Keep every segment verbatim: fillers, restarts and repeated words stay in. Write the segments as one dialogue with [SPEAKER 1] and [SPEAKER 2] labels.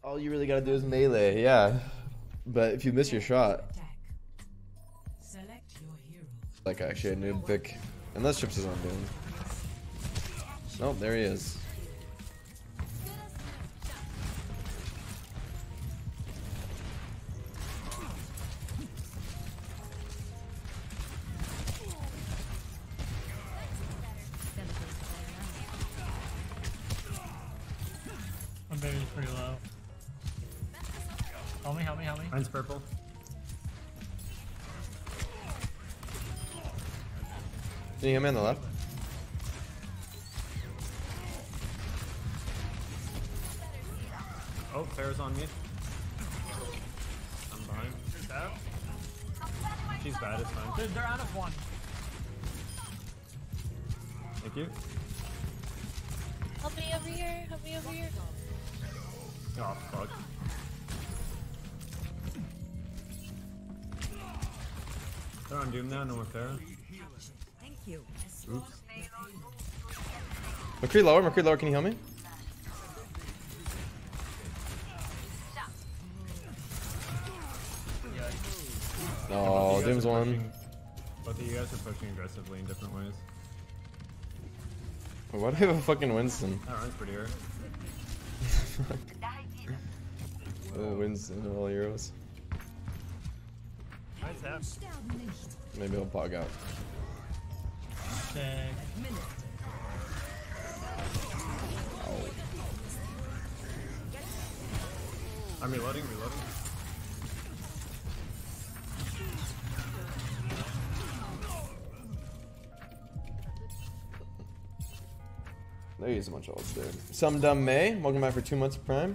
[SPEAKER 1] All you really gotta do is melee, yeah. But if you miss your shot, like actually a noob pick, unless Chips is on Doom. Nope, there he is.
[SPEAKER 2] My baby's pretty low. Help me, help me, help me.
[SPEAKER 3] Mine's purple.
[SPEAKER 1] Can you hit me on the left?
[SPEAKER 3] Oh, Farrah's on me. I'm behind.
[SPEAKER 2] She's out.
[SPEAKER 3] She's bad, it's fine.
[SPEAKER 2] They're, they're out of one.
[SPEAKER 3] Thank you.
[SPEAKER 4] Help me over here, help me over here.
[SPEAKER 3] Oh, fuck. They're on Doom now, no more Farrah.
[SPEAKER 5] Thank you.
[SPEAKER 3] Oops.
[SPEAKER 1] McCree lower, McCree lower, can you help me? Oh,
[SPEAKER 3] Both of you
[SPEAKER 1] Doom's
[SPEAKER 3] guys are
[SPEAKER 1] one.
[SPEAKER 3] pushing- Both of you guys are pushing aggressively in different ways.
[SPEAKER 1] Why do I have a fucking Winston?
[SPEAKER 3] That runs pretty hard.
[SPEAKER 1] Oh, Winston, all heroes.
[SPEAKER 2] Nice half.
[SPEAKER 1] Maybe I'll pog out.
[SPEAKER 2] Sick.
[SPEAKER 3] I'm reloading, reloading.
[SPEAKER 1] There is a bunch of ults there. Some dumb May, welcome back for two months of Prime.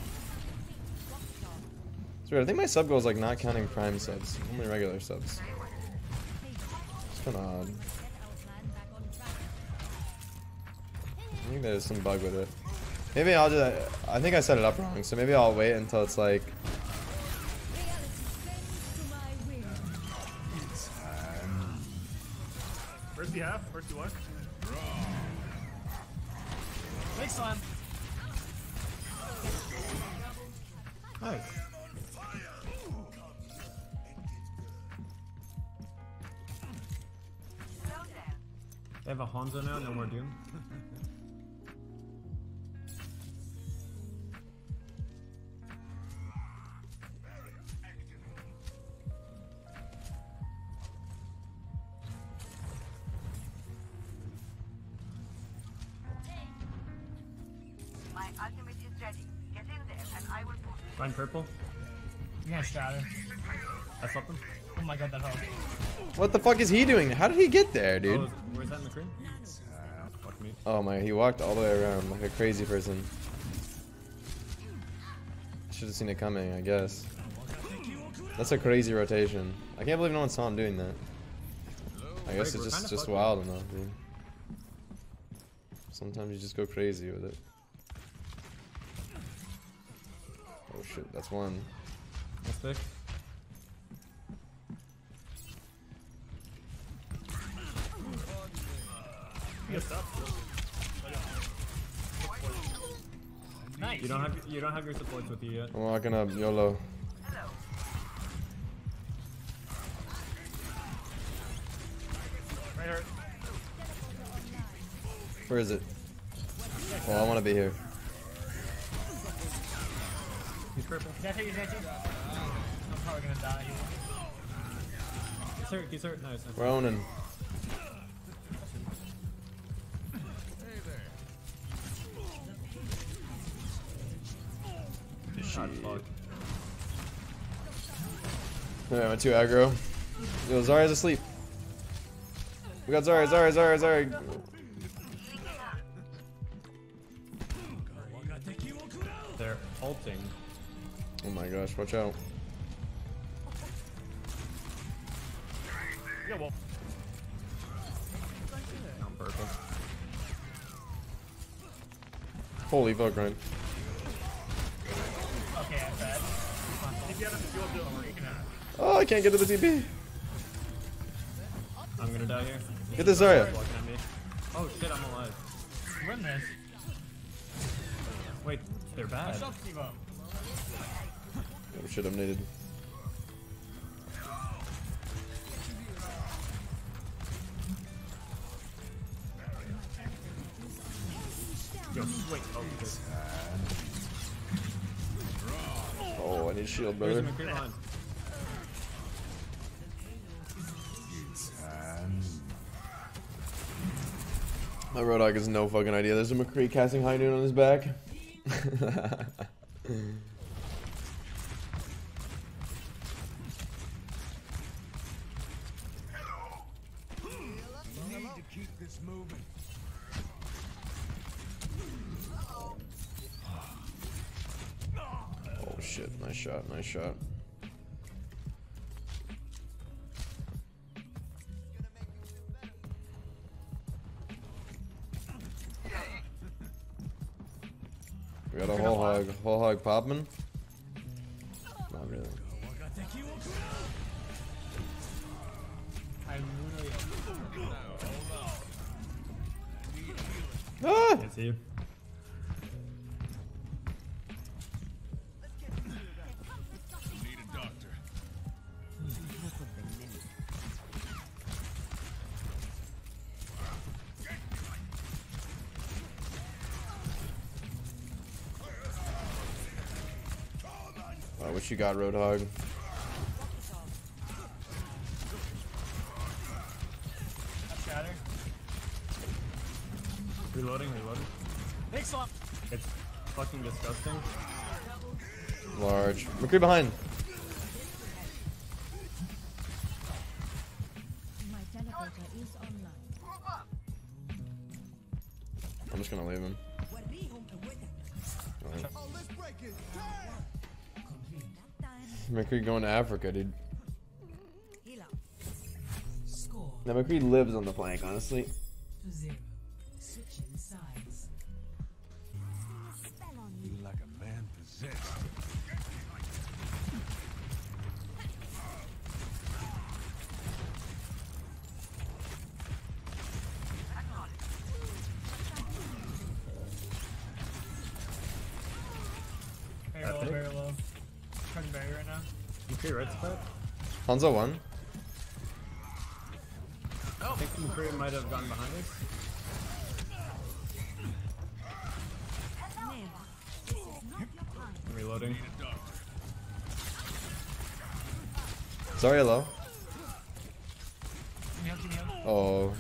[SPEAKER 1] It's weird, I think my sub goal is like not counting Prime subs, only regular subs. It's kinda odd. I think there's some bug with it. Maybe I'll just, I think I set it up wrong, so maybe I'll wait until it's like...
[SPEAKER 2] Where's the half? Where's the one? Big slam.
[SPEAKER 3] Nice. They have a Hanzo now, no more Doom.
[SPEAKER 5] My ultimate is ready. Get in there and I will push.
[SPEAKER 3] Mine purple.
[SPEAKER 2] You're gonna shatter.
[SPEAKER 3] I slept them.
[SPEAKER 2] Oh my god, that helped.
[SPEAKER 1] What the fuck is he doing? How did he get there, dude?
[SPEAKER 3] Oh, is- where's that in the cream? Uh, fuck me.
[SPEAKER 1] Oh my, he walked all the way around like a crazy person. Should have seen it coming, I guess. That's a crazy rotation. I can't believe no one saw him doing that. I guess
[SPEAKER 3] Greg,
[SPEAKER 1] it's
[SPEAKER 3] we're
[SPEAKER 1] just
[SPEAKER 3] kinda
[SPEAKER 1] just
[SPEAKER 3] fucking-
[SPEAKER 1] wild enough, dude. Sometimes you just go crazy with it. Oh shit, that's one.
[SPEAKER 3] That's big.
[SPEAKER 2] Nice.
[SPEAKER 3] You don't have you don't have your supports with you yet.
[SPEAKER 1] I'm walking up, YOLO.
[SPEAKER 2] Right hurt.
[SPEAKER 1] Where is it? Well, I want to be here.
[SPEAKER 3] He's purple.
[SPEAKER 2] Is that you? Is that you? I'm probably gonna die here.
[SPEAKER 3] He's hurt, he's hurt. Nice. nice.
[SPEAKER 1] We're owning.
[SPEAKER 3] God, fuck.
[SPEAKER 1] Yeah, I went too aggro. Yo, Zarya's asleep. We got Zarya, Zarya, Zarya, Zarya.
[SPEAKER 3] They're ulting.
[SPEAKER 1] Oh my gosh, watch out.
[SPEAKER 2] Yeah, well.
[SPEAKER 3] On purple.
[SPEAKER 1] Holy fuck, Ryan.
[SPEAKER 2] Okay, I'm bad. If you have a fuel deal, you can have it.
[SPEAKER 1] Oh, I can't get to the T P.
[SPEAKER 3] I'm gonna die here.
[SPEAKER 1] Get this Zarya.
[SPEAKER 3] Walking at me. Oh shit, I'm alive.
[SPEAKER 2] Win this.
[SPEAKER 3] Wait, they're bad.
[SPEAKER 2] Shut Steve up.
[SPEAKER 1] Oh shit, I'm needed.
[SPEAKER 3] Yo, wait. Oh, good.
[SPEAKER 1] Oh, I need shield,
[SPEAKER 3] There's a
[SPEAKER 1] brother.
[SPEAKER 3] McCree behind.
[SPEAKER 1] My Roadhog has no fucking idea. There's a McCree casting high noon on his back. Oh shit, nice shot, nice shot. We got a whole hog, whole hog popping. Not really.
[SPEAKER 3] I literally.
[SPEAKER 1] Ah!
[SPEAKER 3] Can't see you.
[SPEAKER 1] Oh, what you got, Roadhog?
[SPEAKER 2] Shatter.
[SPEAKER 3] Reloading, reloading.
[SPEAKER 2] Thanks a lot.
[SPEAKER 3] It's fucking disgusting.
[SPEAKER 1] Large. McCree behind.
[SPEAKER 6] My teleporter is online.
[SPEAKER 1] I'm just gonna leave him. Oh. McCree going to Africa, dude. Now McCree lives on the flank, honestly.
[SPEAKER 7] Zero. Switching sides.
[SPEAKER 8] Like a man possessed.
[SPEAKER 2] Very low, very low. Charging barrier right now.
[SPEAKER 3] McCree red spot?
[SPEAKER 1] Hanzo one.
[SPEAKER 3] I think McCree might have gone behind us. I'm reloading.
[SPEAKER 1] Sorry, hello.
[SPEAKER 2] Give me help, give me help.
[SPEAKER 1] Oh.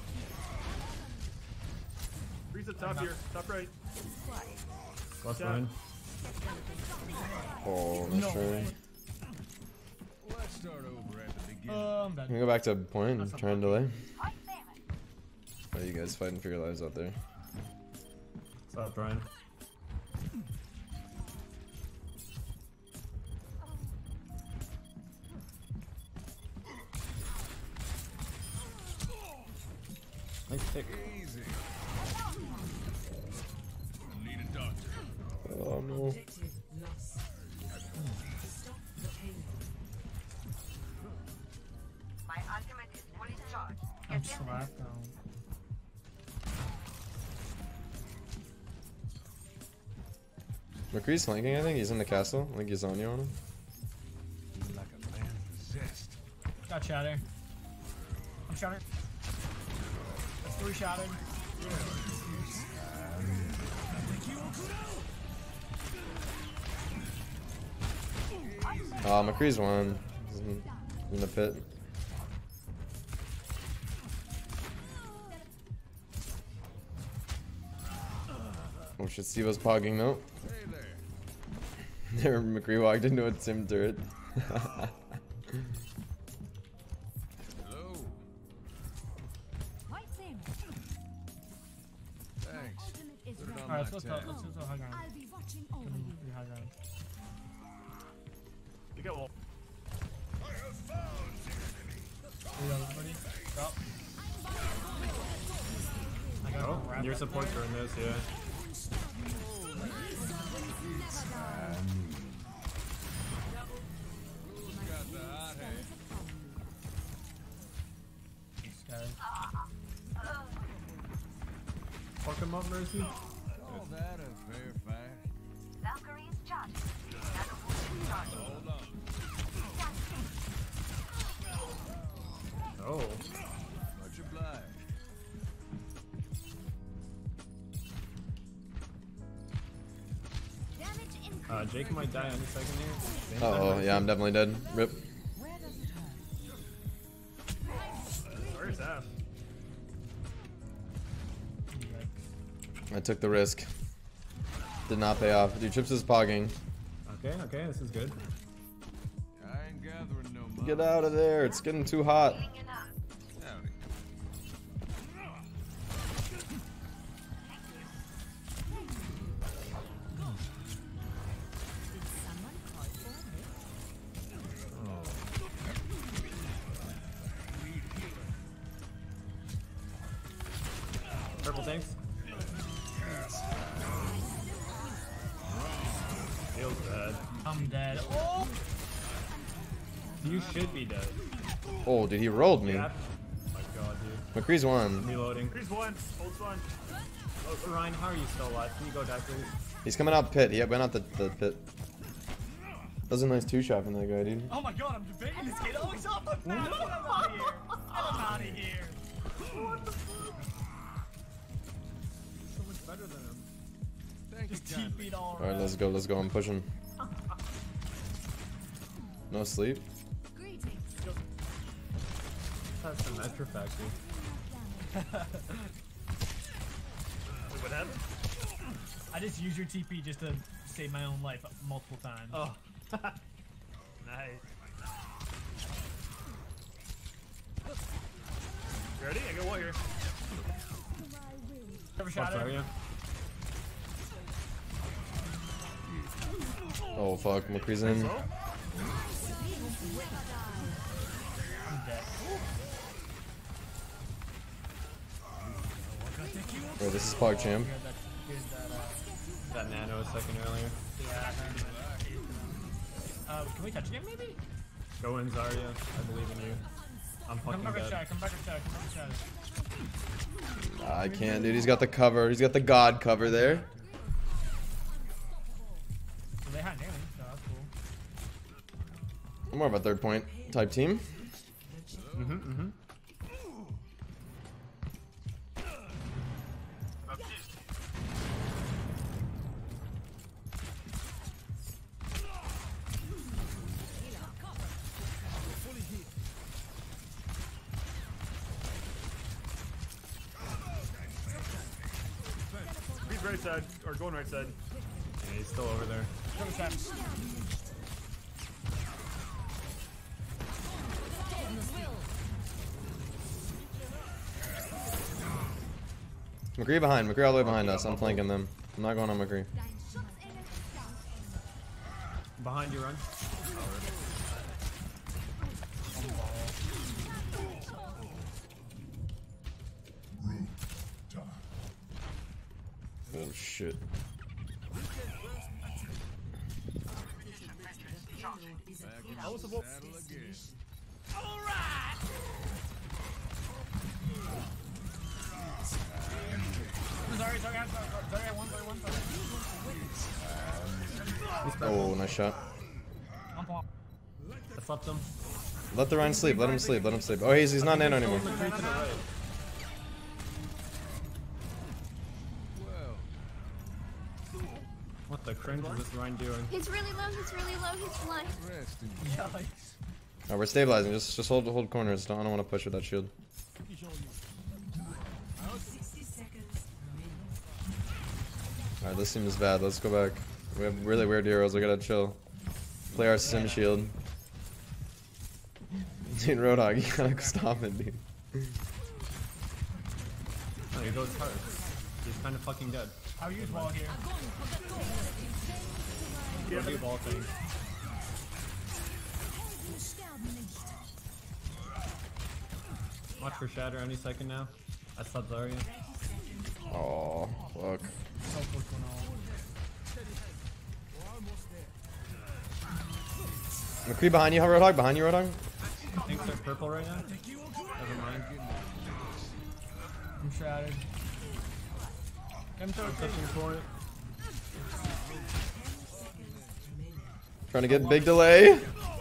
[SPEAKER 2] Freeze up top here. Top right.
[SPEAKER 3] Left
[SPEAKER 2] Yeah.
[SPEAKER 3] line.
[SPEAKER 1] Oh, that's true.
[SPEAKER 8] Let's start over at the beginning.
[SPEAKER 2] Oh, I'm dead.
[SPEAKER 1] Can we go back to point and try and delay?
[SPEAKER 5] Hot salmon.
[SPEAKER 1] How are you guys fighting for your lives out there?
[SPEAKER 3] What's up, Brian? Nice pick.
[SPEAKER 8] Easy. Need a doctor.
[SPEAKER 1] Oh no.
[SPEAKER 7] Objective lost. Stop the payload.
[SPEAKER 5] My ultimate is fully charged.
[SPEAKER 2] I'm
[SPEAKER 5] Get in there.
[SPEAKER 2] slapped down.
[SPEAKER 1] McCree's flanking, I think. He's in the castle. I think he's on you on him.
[SPEAKER 8] Like a man possessed.
[SPEAKER 2] Got shatter. I'm shattered. That's three shattered.
[SPEAKER 1] Oh, McCree's one. He's in, in the pit. Oh shit, Steve was pogging though.
[SPEAKER 8] Hey there.
[SPEAKER 1] There, McCree walked into a Tim turret.
[SPEAKER 8] Hello.
[SPEAKER 6] White salmon.
[SPEAKER 8] Thanks.
[SPEAKER 6] Ultimate is
[SPEAKER 8] Put it
[SPEAKER 6] ready.
[SPEAKER 8] on
[SPEAKER 2] Alright, let's
[SPEAKER 8] my
[SPEAKER 2] let's go.
[SPEAKER 8] tab.
[SPEAKER 2] Let's let's go high ground.
[SPEAKER 6] I'll be watching over
[SPEAKER 2] Pretty
[SPEAKER 6] you.
[SPEAKER 2] high ground. You get wall. Reload, everybody. Drop. I got
[SPEAKER 3] Oh,
[SPEAKER 2] wrap
[SPEAKER 3] your
[SPEAKER 2] up
[SPEAKER 3] supports
[SPEAKER 2] there.
[SPEAKER 3] are in this, yeah.
[SPEAKER 8] Got the hot hand.
[SPEAKER 2] These guys.
[SPEAKER 3] Fuck him up, Mercy.
[SPEAKER 8] Call that a fair fight.
[SPEAKER 5] Valkyrie is charged.
[SPEAKER 3] Oh.
[SPEAKER 8] Much obliged.
[SPEAKER 3] Uh, Jake might die any second here.
[SPEAKER 1] Uh oh, yeah, I'm definitely dead. Rip.
[SPEAKER 2] Where's that?
[SPEAKER 1] I took the risk. Did not pay off. Dude, Chips is pogging.
[SPEAKER 3] Okay, okay, this is good.
[SPEAKER 8] I ain't gathering no money.
[SPEAKER 1] Get out of there. It's getting too hot.
[SPEAKER 8] Howdy.
[SPEAKER 3] Purple tanks. Feels bad.
[SPEAKER 2] I'm dead. Oh!
[SPEAKER 3] You should be dead.
[SPEAKER 1] Oh, dude, he rolled me.
[SPEAKER 3] Yeah. Oh my god, dude.
[SPEAKER 1] McCree's one.
[SPEAKER 3] Reloading.
[SPEAKER 2] Here's one. Holds one.
[SPEAKER 3] Oh, Ryan, how are you still alive? Can you go die, please?
[SPEAKER 1] He's coming out pit. He went out the, the pit. That was a nice two shot from that guy, dude.
[SPEAKER 2] Oh my god, I'm debating this kid. Oh, he's up. I'm out of here. I'm out of here. What the fuck?
[SPEAKER 3] So much better than him.
[SPEAKER 8] Thank you,
[SPEAKER 2] Just T
[SPEAKER 8] kindly.
[SPEAKER 2] P'd all
[SPEAKER 1] Alright, let's go. Let's go. I'm pushing. No sleep.
[SPEAKER 3] That's some Metro Factory.
[SPEAKER 2] Wait, what happened? I just used your T P just to save my own life multiple times. Oh. Nice. You ready? I got one here. Never shot
[SPEAKER 3] What's
[SPEAKER 2] it.
[SPEAKER 3] area?
[SPEAKER 1] Oh, fuck. McCree's in.
[SPEAKER 2] Slow? I'm dead.
[SPEAKER 1] Oh, this is Pog Champ.
[SPEAKER 2] Here's that, here's that, uh,
[SPEAKER 3] That nano a second earlier.
[SPEAKER 2] yeah, I heard that. Uh, can we touch again, maybe?
[SPEAKER 3] Go in, Zarya. I believe in you. I'm
[SPEAKER 2] Come
[SPEAKER 3] fucking
[SPEAKER 2] back and
[SPEAKER 3] dead.
[SPEAKER 2] shot, come back and shot, come back and shot.
[SPEAKER 1] I can't, dude. He's got the cover. He's got the God cover there.
[SPEAKER 2] So they had nearly, so that's cool.
[SPEAKER 1] I'm more of a third point type team.
[SPEAKER 3] Mm-hmm, mm-hmm.
[SPEAKER 2] He's right side, or going right side.
[SPEAKER 3] Yeah, he's still over there.
[SPEAKER 2] Come shot.
[SPEAKER 1] McCree behind. McCree all the way behind us. I'm flanking them. I'm not going on McCree.
[SPEAKER 3] Behind you, run.
[SPEAKER 1] Oh, shit.
[SPEAKER 8] Back in the saddle again.
[SPEAKER 2] Sorry, sorry, I'm sorry, sorry, I won, sorry, I won, sorry.
[SPEAKER 1] Oh, nice shot.
[SPEAKER 2] I'm pulling.
[SPEAKER 3] I slept him.
[SPEAKER 1] Let the Ryan sleep. Let him sleep. Let him sleep. Oh, he's, he's not nano anymore.
[SPEAKER 3] McCree to the right.
[SPEAKER 8] Well,
[SPEAKER 3] What the cringe is this Ryan doing?
[SPEAKER 7] He's really low, he's really low, he's flying.
[SPEAKER 8] rest in
[SPEAKER 2] Yikes.
[SPEAKER 1] Oh, we're stabilizing. Just just hold hold corners. Don't, I don't want to push with that shield. Alright, this seems bad. Let's go back. We have really weird heroes. We gotta chill. Play our sim shield. Dude, Roadhog, you gotta stop it, dude.
[SPEAKER 3] Oh, he goes hard. He's kind of fucking dead.
[SPEAKER 2] I'll use wall here.
[SPEAKER 3] Go do ball thing. Watch for shatter any second now. I slept Zarya.
[SPEAKER 1] Oh, fuck.
[SPEAKER 2] So close to an all.
[SPEAKER 1] McCree behind you, Roadhog. Behind you, Roadhog.
[SPEAKER 3] I think they're purple right now. Never mind.
[SPEAKER 2] I'm shattered. Come to
[SPEAKER 3] I'm touching for it.
[SPEAKER 1] Trying to get big delay.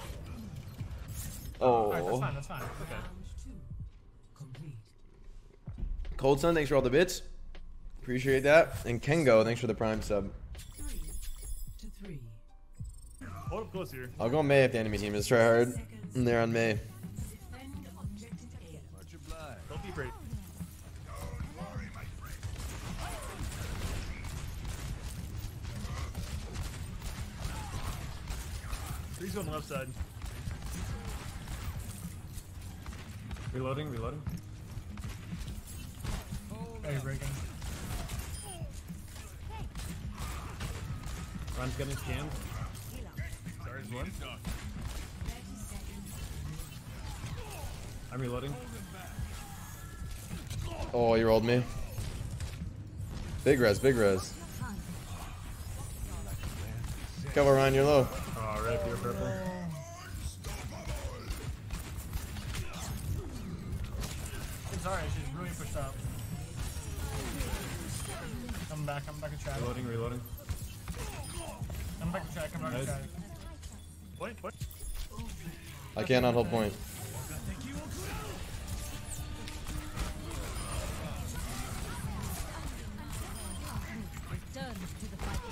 [SPEAKER 2] Alright, that's
[SPEAKER 1] Oh.
[SPEAKER 2] fine, that's fine. Okay.
[SPEAKER 1] Cold Sun, thanks for all the bits. Appreciate that. And Kengo, thanks for the prime sub.
[SPEAKER 3] Hold up close here.
[SPEAKER 1] I'll go May if the enemy team is try hard. And they're on May.
[SPEAKER 8] Much obliged.
[SPEAKER 3] Don't be afraid. Three's on the left side.
[SPEAKER 7] Reloading, reloading.
[SPEAKER 2] Oh, you're breaking.
[SPEAKER 7] Ryan's getting scanned.
[SPEAKER 3] Sorry, there's one.
[SPEAKER 7] I'm reloading.
[SPEAKER 1] Oh, you rolled me. Big res, big res. Cover Ryan, you're low.
[SPEAKER 7] Oh, right up your purple.
[SPEAKER 2] I'm sorry, she's really pushed up. Come back, come back and try.
[SPEAKER 7] Reloading, reloading.
[SPEAKER 2] Come back and try, come back and
[SPEAKER 7] Nice.
[SPEAKER 2] try.
[SPEAKER 3] Point, point.
[SPEAKER 1] I cannot hold point.
[SPEAKER 6] Return to the fight.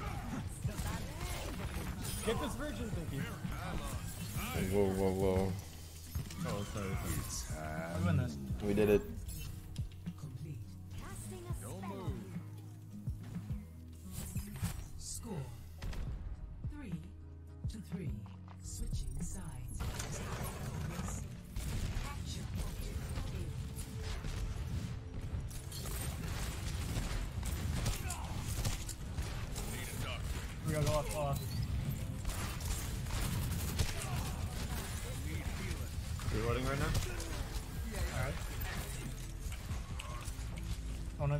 [SPEAKER 7] Get this virgin, thank you.
[SPEAKER 1] Whoa, whoa, whoa.
[SPEAKER 7] Oh, sorry. sorry.
[SPEAKER 2] We're doing this.
[SPEAKER 1] We did it.
[SPEAKER 6] Casting a
[SPEAKER 8] Don't
[SPEAKER 6] spell.
[SPEAKER 8] move.
[SPEAKER 9] Score three to three. Switching sides. Action.
[SPEAKER 2] We gotta go off, off.
[SPEAKER 7] Reloading right now.
[SPEAKER 2] Alright. Oh no.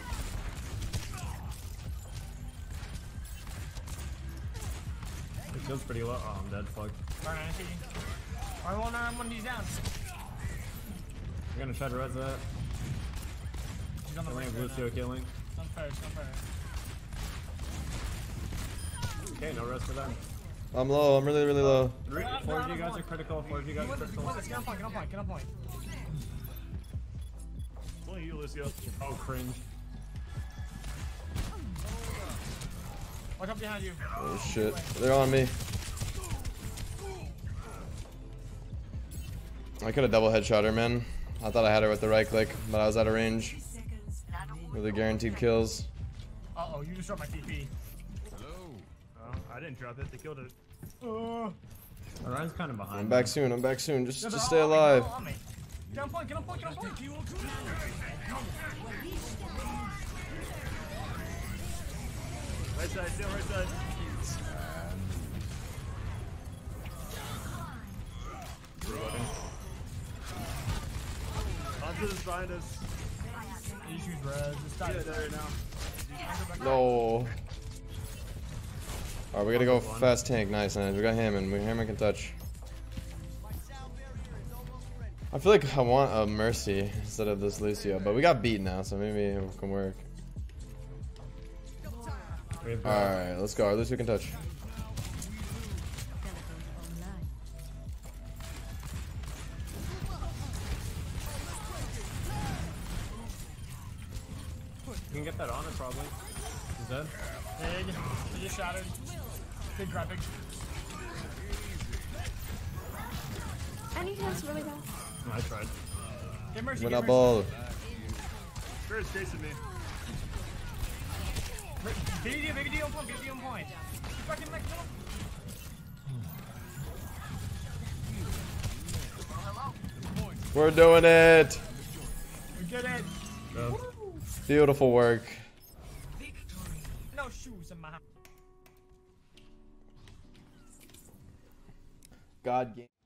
[SPEAKER 7] It feels pretty low. Oh, I'm dead. Fuck.
[SPEAKER 2] Alright, I see you. Alright, well, now I'm one of these down.
[SPEAKER 7] I'm gonna try to res that.
[SPEAKER 2] She's on the
[SPEAKER 7] I
[SPEAKER 2] right
[SPEAKER 7] think
[SPEAKER 2] right
[SPEAKER 7] Lucio
[SPEAKER 2] now.
[SPEAKER 7] killing.
[SPEAKER 2] It's unfair, it's unfair.
[SPEAKER 7] Okay, no res for them.
[SPEAKER 1] I'm low, I'm really, really low.
[SPEAKER 7] Three, four of you guys are critical. Four of you guys
[SPEAKER 2] You
[SPEAKER 7] are
[SPEAKER 2] win this, you
[SPEAKER 7] critical.
[SPEAKER 2] win this. Get on point, get on point, get on point.
[SPEAKER 3] It's only you, Lucio.
[SPEAKER 7] Oh, cringe.
[SPEAKER 2] Watch out behind you.
[SPEAKER 1] Oh shit. They're on me. I could have double headshot her, man. I thought I had her with the right click, but I was out of range. With the guaranteed kills.
[SPEAKER 2] Uh oh, you just dropped my T P.
[SPEAKER 8] Hello.
[SPEAKER 3] Oh, I didn't drop it. They killed it.
[SPEAKER 2] Uh,
[SPEAKER 7] Ryan's kind of behind.
[SPEAKER 1] I'm back soon, I'm back soon. Just,
[SPEAKER 2] they're
[SPEAKER 1] just
[SPEAKER 2] all
[SPEAKER 1] stay
[SPEAKER 2] on me,
[SPEAKER 1] alive.
[SPEAKER 2] they're all on me. Get on point, get on point, get on point.
[SPEAKER 3] Right side, still right side. Onto this behind us.
[SPEAKER 2] You shoot res, just
[SPEAKER 3] Yeah,
[SPEAKER 2] stop.
[SPEAKER 3] there right now.
[SPEAKER 1] No. Alright, we gotta go fast tank. Nice, nice. We got Hammond. We Hammond can touch. I feel like I want a Mercy instead of this Lucio, but we got beat now, so maybe it can work.
[SPEAKER 7] We have
[SPEAKER 1] Alright, let's go. Our Lucio can touch.
[SPEAKER 6] Online.
[SPEAKER 7] You can get that on it probably. He's dead.
[SPEAKER 2] Big, he just shattered. Big graphic.
[SPEAKER 4] I need hands really bad.
[SPEAKER 7] No, I tried.
[SPEAKER 2] Get mercy,
[SPEAKER 1] Win
[SPEAKER 2] get
[SPEAKER 1] that
[SPEAKER 2] mercy.
[SPEAKER 1] ball.
[SPEAKER 3] Spirit's chasing me.
[SPEAKER 2] Baby D, baby D on point, baby D on point. Fucking next one.
[SPEAKER 1] We're doing it.
[SPEAKER 2] We did it.
[SPEAKER 7] No.
[SPEAKER 1] Beautiful work.
[SPEAKER 2] No shoes in my house.
[SPEAKER 1] God game.